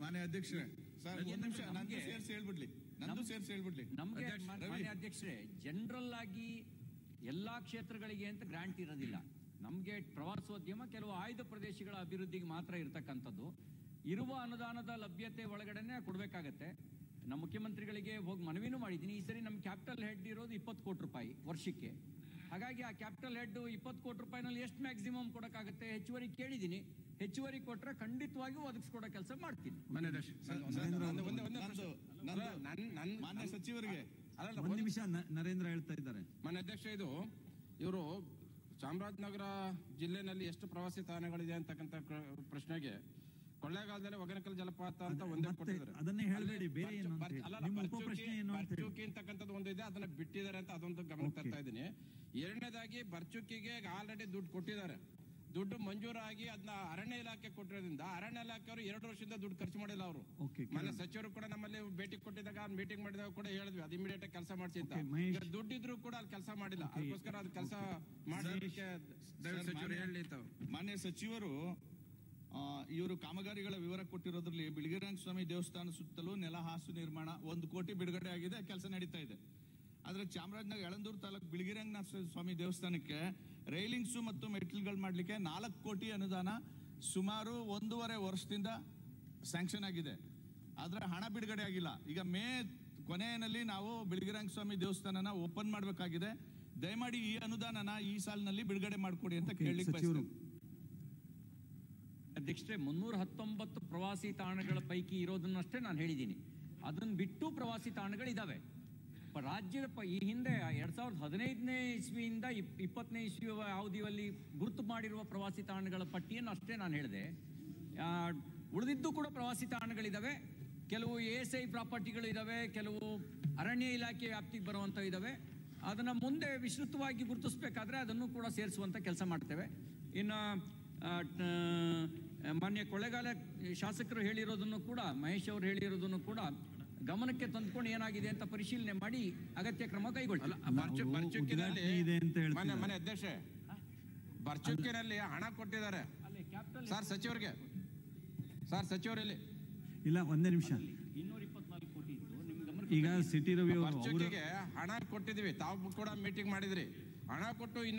ಮಾನ್ಯ ಅಧ್ಯಕ್ಷರೇ, ಸರ್ ಒಂದು ನಿಮಿಷ ನಂದು ಸೇರಿಸಿ ಹೇಳ್ಬಿಡ್ಲಿ. ನಮ್ಗೆ ಮಾನ್ಯ ಅಧ್ಯಕ್ಷರೇ, ಜನರಲ್ ಆಗಿ ಎಲ್ಲಾ ಕ್ಷೇತ್ರಗಳಿಗೆ ಅಂತ ಗ್ರಾಂಟ್ ಇರೋದಿಲ್ಲ. ನಮ್ಗೆ ಪ್ರವಾಸೋದ್ಯಮ ಕೆಲವು ಆಯ್ದ ಪ್ರದೇಶಗಳ ಅಭಿವೃದ್ಧಿಗೆ ಮಾತ್ರ ಇರತಕ್ಕಂಥದ್ದು. ಇರುವ ಅನುದಾನದ ಲಭ್ಯತೆ ಒಳಗಡೆನೆ ಕೊಡ್ಬೇಕಾಗತ್ತೆ. ನಮ್ಮ ಮುಖ್ಯಮಂತ್ರಿಗಳಿಗೆ ಹೋಗಿ ಮನವಿನೂ ಮಾಡಿದ್ದೀನಿ. ಈ ಸರಿ ನಮ್ಮ ಕ್ಯಾಪಿಟಲ್ ಹೆಡ್ ಇರೋದು 20 ಕೋಟಿ ರೂಪಾಯಿ ವರ್ಷಕ್ಕೆ. ಹಾಗಾಗಿ ಆ ಕ್ಯಾಪಿಟಲ್ ಹೆಡ್ 20 ಕೋಟಿ ರೂಪಾಯಿನಲ್ಲಿ ಎಷ್ಟು ಮ್ಯಾಕ್ಸಿಮಮ್ ಕೊಡಕ್ಕಾಗತ್ತೆ, ಹೆಚ್ಚುವರಿ ಕೇಳಿದ್ದೀನಿ. ಹೆಚ್ಚುವರಿ ಕೊಟ್ರೆ ಖಂಡಿತವಾಗಿಯೂ ಒದಗಿಸ್ಕೊಡೋ ಕೆಲಸ ಮಾಡ್ತೀನಿ. ಮಾನ್ಯ ಸಚಿವರಿಗೆ ಒಂದು ನಿಮಿಷ ನರೇಂದ್ರ ಹೇಳ್ತಾ ಇದ್ದಾರೆ. ಮಾನ್ಯ ಅಧ್ಯಕ್ಷ, ಇವರು ಚಾಮರಾಜನಗರ ಜಿಲ್ಲೆನಲ್ಲಿ ಎಷ್ಟು ಪ್ರವಾಸಿ ತಾಣಗಳಿದೆ ಅಂತಕ್ಕಂಥ ಪ್ರಶ್ನೆಗೆ ಕೊಳ್ಳೇಗಾಲದಲ್ಲಿ ಒಗೇನಕಲ್ ಜಲಪಾತ ಅಂತ ಒಂದೇ ಕೊಟ್ಟಿದ್ದಾರೆ. ಅದನ್ನೇ ಹೇಳಬೇಡಿ, ಬೇರೆ ಏನು ಬರ್ಚುಕಿ ಅಂತಕ್ಕಂಥದ್ದು ಒಂದು ಇದೆ, ಅದನ್ನ ಬಿಟ್ಟಿದ್ದಾರೆ ಅಂತ ಅದೊಂದು ಗಮನಕ್ಕೆ ತರ್ತಾ ಇದ್ದೀನಿ. ಎರಡನೇದಾಗಿ ಬರ್ಚುಕಿಗೆ ಆಲ್ರೆಡಿ ದುಡ್ಡು ಕೊಟ್ಟಿದ್ದಾರೆ. ದುಡ್ಡು ಮಂಜೂರಾಗಿ ಅದನ್ನ ಅರಣ್ಯ ಇಲಾಖೆ ಕೊಟ್ಟಿರೋದ್ರಿಂದ ಅರಣ್ಯ ಇಲಾಖೆಯವರು 2 ವರ್ಷದಿಂದ ದುಡ್ಡು ಖರ್ಚು ಮಾಡಿಲ್ಲ. ಅವರು ಮನೆ ಸಚಿವರು ಕೂಡ ನಮ್ಮಲ್ಲಿ ಭೇಟಿ ಕೊಟ್ಟಿದ್ದಾಗ ಮೀಟಿಂಗ್ ಮಾಡಿದಾಗ ಕೂಡ ಹೇಳಿದ್ವಿ ಅದು ಇಮಿಡಿಯೇಟ್ ಕೆಲಸ ಮಾಡಿಸಿ ಅಂತ. ದುಡ್ಡಿದ್ರು ಕೂಡ ಅಲ್ಲಿ ಕೆಲಸ ಮಾಡಿಲ್ಲ. ಅದಕ್ಕೋಸ್ಕರ ಅದು ಕೆಲಸ ಮಾಡಲಿಕ್ಕೆ ಸಚಿವರು ಹೇಳಿ. ಮಾನ್ಯ ಸಚಿವರು ಇವರು ಕಾಮಗಾರಿಗಳ ವಿವರ ಕೊಟ್ಟಿರೋದ್ರಲ್ಲಿ ಬಿಳಿಗಿರಂಗ ಸ್ವಾಮಿ ದೇವಸ್ಥಾನ ಸುತ್ತಲೂ ನೆಲ ಹಾಸು ನಿರ್ಮಾಣ 1 ಕೋಟಿ ಬಿಡುಗಡೆ ಆಗಿದೆ, ಕೆಲಸ ನಡೀತಾ ಇದೆ. ಆದ್ರೆ ಚಾಮರಾಜನಗರ ಯಳಂದೂರು ತಾಲೂಕು ಬಿಳಿಗಿರಂಗ ಸ್ವಾಮಿ ದೇವಸ್ಥಾನಕ್ಕೆ ರೈಲಿಂಗ್ಸು ಮತ್ತು ಮೆಟ್ಲ್ಗಳು ಮಾಡ್ಲಿಕ್ಕೆ 4 ಕೋಟಿ ಅನುದಾನ ಸುಮಾರು 1.5 ವರ್ಷದಿಂದ ಸ್ಯಾಂಕ್ಷನ್ ಆಗಿದೆ. ಆದ್ರೆ ಹಣ ಬಿಡುಗಡೆ ಆಗಿಲ್ಲ. ಈಗ ಮೇ ಕೊನೆಯಲ್ಲಿ ನಾವು ಬಿಳಿಗಿರಂಗ ಸ್ವಾಮಿ ದೇವಸ್ಥಾನನ ಓಪನ್ ಮಾಡಬೇಕಾಗಿದೆ. ದಯಮಾಡಿ ಈ ಅನುದಾನನ ಈ ಸಾಲಿನಲ್ಲಿ ಬಿಡುಗಡೆ ಮಾಡಿಕೊಡಿ ಅಂತ ಕೇಳಲಿಕ್ಕೆ ಅಧ್ಯಕ್ಷರೇ. 319 ಪ್ರವಾಸಿ ತಾಣಗಳ ಪೈಕಿ ಇರೋದನ್ನಷ್ಟೇ ನಾನು ಹೇಳಿದ್ದೀನಿ. ಅದನ್ನ ಬಿಟ್ಟು ಪ್ರವಾಸಿ ತಾಣಗಳಿದಾವೆ ರಾಜ್ಯದ. ಈ ಹಿಂದೆ 2015ನೇ ಇಸ್ವಿಯಿಂದ 20ನೇ ಇಸ್ವಿ ಅವಧಿಯಲ್ಲಿ ಗುರುತು ಮಾಡಿರುವ ಪ್ರವಾಸಿ ತಾಣಗಳ ಪಟ್ಟಿಯನ್ನು ಅಷ್ಟೇ ನಾನು ಹೇಳಿದೆ. ಉಳಿದಿದ್ದು ಕೂಡ ಪ್ರವಾಸಿ ತಾಣಗಳಿದಾವೆ. ಕೆಲವು ASI ಪ್ರಾಪರ್ಟಿಗಳು ಇದಾವೆ, ಕೆಲವು ಅರಣ್ಯ ಇಲಾಖೆ ವ್ಯಾಪ್ತಿಗೆ ಬರುವಂತ ಇದಾವೆ. ಅದನ್ನ ಮುಂದೆ ವಿಸ್ತೃತವಾಗಿ ಗುರುತಿಸಬೇಕಾದ್ರೆ ಅದನ್ನು ಕೂಡ ಸೇರಿಸುವಂತ ಕೆಲಸ ಮಾಡ್ತೇವೆ. ಇನ್ನು ಮಾನ್ಯ ಕೊಳ್ಳೇಗಾಲ ಶಾಸಕರು ಹೇಳಿರೋದನ್ನು ಕೂಡ, ಮಹೇಶ್ ಅವರು ಹೇಳಿರೋದನ್ನು ಕೂಡ ಗಮನಕ್ಕೆ ತಂದುಕೊಂಡು ಏನಾಗಿದೆ ಅಂತ ಪರಿಶೀಲನೆ ಮಾಡಿ ಅಗತ್ಯ ಕ್ರಮ ಕೈಗೊಳ್ಳಿ. ಮನೆ ಅಧ್ಯಕ್ಷ, ಬರ್ಚುಕ್ಕಿನಲ್ಲಿ ಹಣ ಕೊಟ್ಟಿದ್ದಾರೆ ಸರ್ ಸಚಿವರಿಗೆ. ಸರ್ ಸಚಿವರಲ್ಲಿ ಇಲ್ಲ, ಒಂದೇ ನಿಮಿಷ. 224 ಕೋಟಿ ಇತ್ತು ನಿಮ್ ಗಮನ. ಈಗ ಸಿಟಿ ರವಿ ಬರ್ಚುಕ್ಕಿಗೆ ಹಣ ಕೊಟ್ಟಿದ್ವಿ, ತಾವು ಕೂಡ ಮೀಟಿಂಗ್ ಮಾಡಿದ್ರಿ. ಹಣ ಕೊಟ್ಟು